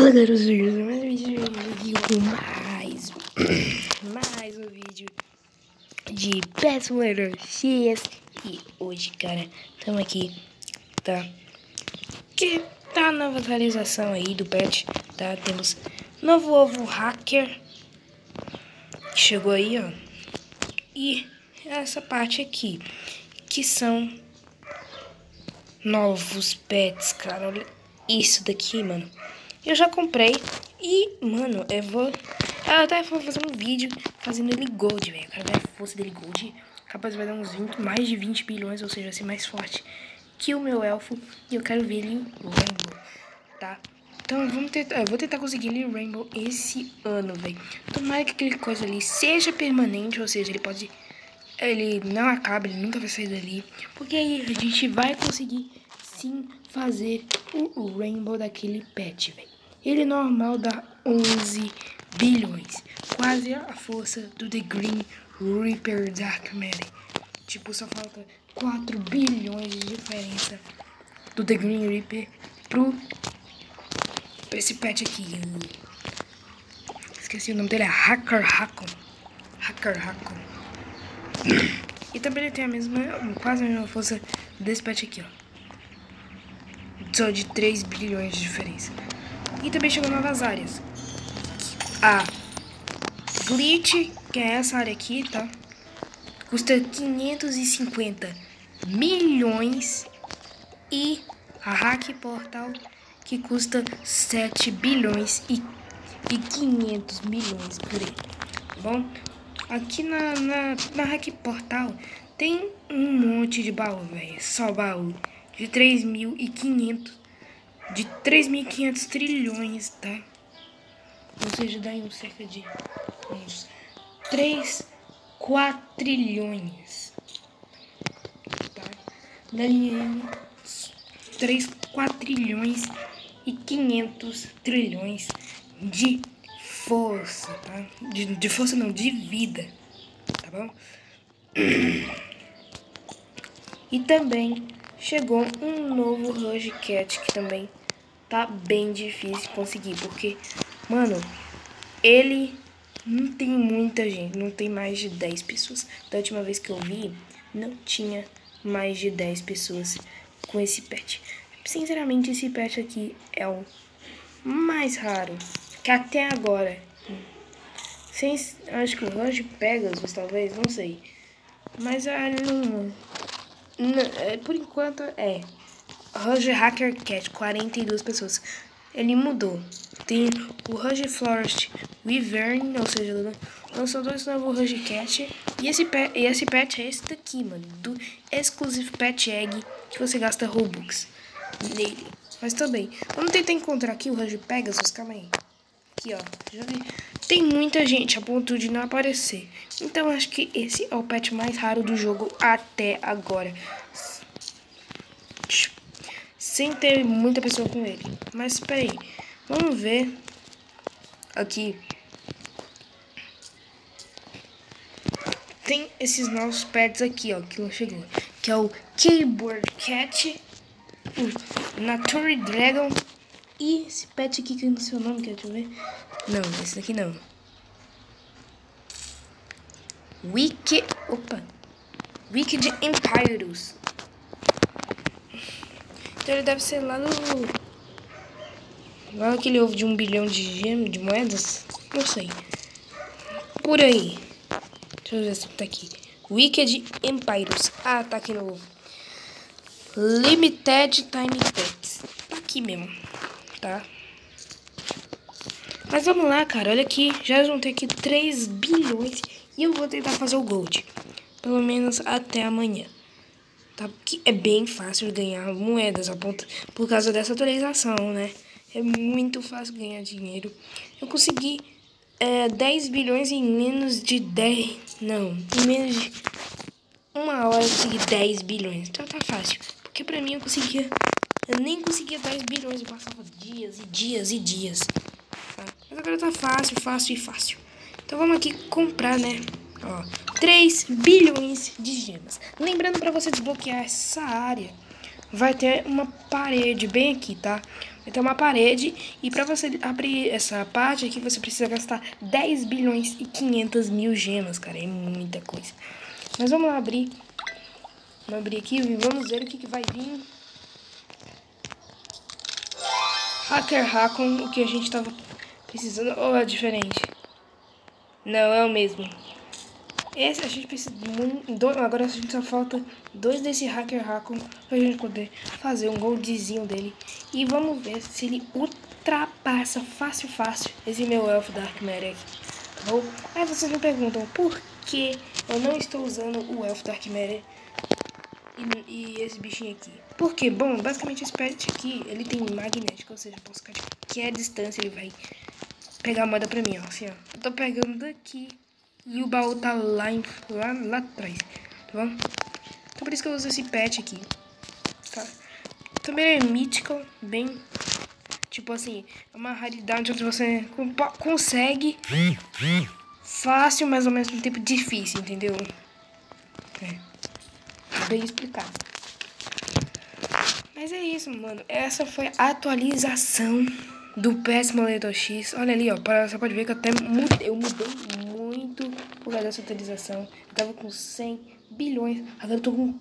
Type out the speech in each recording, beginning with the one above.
Fala garotos, mais um vídeo com mais um vídeo de Pet Simulator X. E hoje, cara, estamos aqui, tá? Que tá a nova atualização aí do Pet, tá? Temos novo ovo hacker que chegou aí, ó. E essa parte aqui, que são novos pets, cara. Olha isso daqui, mano. Eu já comprei e, mano, eu até vou fazer um vídeo fazendo ele gold, velho. Eu quero ver a força dele gold. Capaz vai dar uns 20, mais de 20 bilhões, ou seja, vai ser mais forte que o meu elfo. E eu quero ver ele Rainbow, tá? Então vamos tentar, eu vou tentar conseguir ele Rainbow esse ano, velho. Tomara que aquele coisa ali seja permanente, ou seja, ele não acaba, ele nunca vai sair dali. Porque aí a gente vai conseguir sim fazer o Rainbow daquele pet, velho. Ele normal dá 11 bilhões. Quase a força do The Green Reaper Dark Matter. Tipo, só falta 4 bilhões de diferença do The Green Reaper pra esse pet aqui. Esqueci o nome dele, é Hacker Hakon. E também ele tem a mesma, quase a mesma força desse pet aqui, ó. Só de 3 bilhões de diferença. E também chegou novas áreas. A Glitch, que é essa área aqui, tá? Custa 550 milhões. E a Hack Portal, que custa 7 bilhões e 500 milhões por aí. Tá bom? Aqui na Hack Portal tem um monte de baú, velho. Só baú de 3.500 trilhões, tá? Ou seja, dá em cerca de uns 3 quatrilhões, tá? Daí 3 quatrilhões e 500 trilhões de força, tá? De força não, de vida, tá bom? E também chegou um novo Rush Cat que também tá bem difícil conseguir, porque, mano, ele não tem muita gente, não tem mais de 10 pessoas. Da última vez que eu vi, não tinha mais de 10 pessoas com esse pet. Sinceramente, esse pet aqui é o mais raro que até agora. Acho que o Rush Pegasus, talvez, não sei. Mas por enquanto é Roger Hacker Cat, 42 pessoas. Ele mudou. Tem o Roger Forest Wyvern, ou seja, lançou 2 novos Roger Cat. E esse pet é esse daqui, mano. Do Exclusive Pet Egg, que você gasta Robux nele. Mas também, vamos tentar encontrar aqui o Roger Pegasus, calma aí. Aqui, ó, já vi. Tem muita gente a ponto de não aparecer. Então acho que esse é o pet mais raro do jogo até agora, sem ter muita pessoa com ele. Mas espera aí, vamos ver aqui. Tem esses novos pets aqui, ó, que não chegou, que é o Keyboard Cat, o Nature Dragon e esse pet aqui que eu não sei o nome, deixa eu ver. Não, esse daqui não. Wicked Empires. Então ele deve ser lá naquele ovo de 1 bilhão de moedas. Não sei. Por aí. Deixa eu ver se tá aqui. Wicked Empires. Ah, tá aqui no ovo. Limited Tiny Pets. Tá aqui mesmo. Tá? Mas vamos lá, cara. Olha aqui. Já juntei aqui 3 bilhões. E eu vou tentar fazer o gold. Pelo menos até amanhã. Tá? Porque é bem fácil ganhar moedas por causa dessa atualização, né? É muito fácil ganhar dinheiro. Eu consegui 10 bilhões em menos de 10... Não, em menos de 1 hora eu consegui 10 bilhões. Então tá fácil. Porque pra mim eu nem conseguia 10 bilhões. Eu passava dias e dias e dias. Tá? Mas agora tá fácil. Então vamos aqui comprar, né? Ó, 3 bilhões de gemas. Lembrando, para você desbloquear essa área, vai ter uma parede bem aqui, tá? Vai ter uma parede e pra você abrir essa parte aqui, você precisa gastar 10 bilhões e 500 mil gemas, cara. É muita coisa. Mas vamos lá abrir. Vamos abrir aqui e vamos ver o que vai vir. Hacker Hakon, o que a gente tava precisando. Ou é diferente? Não, é o mesmo. Esse a gente precisa de dois. Agora a gente só falta 2 desse Hacker Hakon pra gente poder fazer um goldzinho dele. E vamos ver se ele ultrapassa fácil esse meu Elfo Dark Matter aqui. Tá bom? Aí vocês me perguntam por que eu não estou usando o Elfo Dark Matter e esse bichinho aqui. Porque, bom, basicamente esse pet aqui, ele tem magnético, ou seja, eu posso ficar de qualquer distância, ele vai pegar a moeda pra mim, ó. Assim, ó. Eu tô pegando daqui e o baú tá lá atrás, tá bom? Então por isso que eu uso esse pet aqui, tá? Também é mítico, bem, tipo assim, é uma raridade onde você consegue fácil, mas ao mesmo tempo difícil, entendeu? É, bem explicado. Mas é isso, mano. Essa foi a atualização do Pet Simulator X. Olha ali, ó. Você pode ver que eu mudei muito por causa dessa atualização. Eu tava com 100 bilhões. Agora eu tô com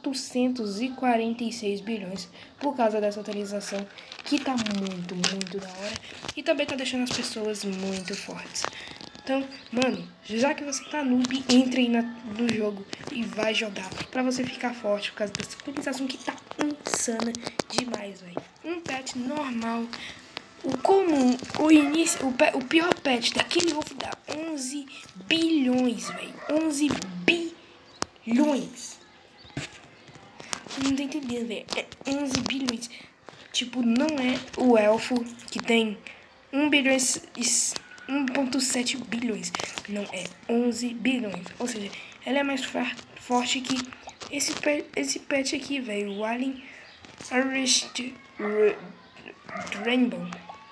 446 bilhões por causa dessa atualização. Que tá muito da hora. E também tá deixando as pessoas muito fortes. Então, mano, já que você tá noob, entre aí no jogo e vai jogar pra você ficar forte por causa dessa atualização que tá insana demais, velho. Um pet normal, o comum, o pior pet daquele ovo dá 11 bilhões, velho. 11 bilhões. Não tô entendendo, velho. É 11 bilhões. Tipo, não é o elfo que tem 1,7 bilhões. Não, é 11 bilhões. Ou seja, ela é mais forte que esse pet aqui, velho. O Alien Rainbow.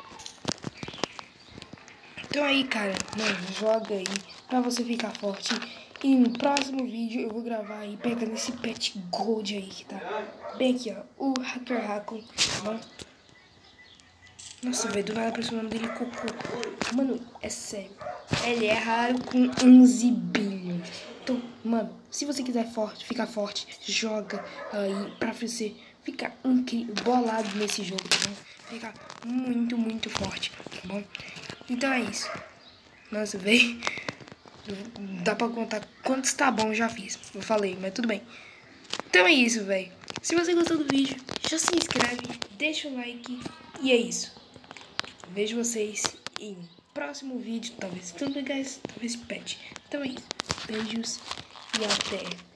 Então aí, cara, mano, joga aí pra você ficar forte. E no próximo vídeo eu vou gravar aí pegando esse pet gold aí que tá bem aqui, ó. O Hacker Hakon, tá bom? Nossa, velho, do nada apareceu o nome dele Cocô. Mano, é sério. Ele é raro com 11 bilhões. Então, mano, se você quiser ficar forte, joga aí pra você ficar bolado nesse jogo, tá bom? Ficar muito forte, tá bom? Então é isso. Nossa, velho. Dá pra contar quantos tá bom eu já fiz. Eu falei, mas tudo bem. Então é isso, velho. Se você gostou do vídeo, já se inscreve, deixa o like. E é isso. Vejo vocês em próximo vídeo. Talvez tudo legais, talvez pet. Então é isso. Beijos e até.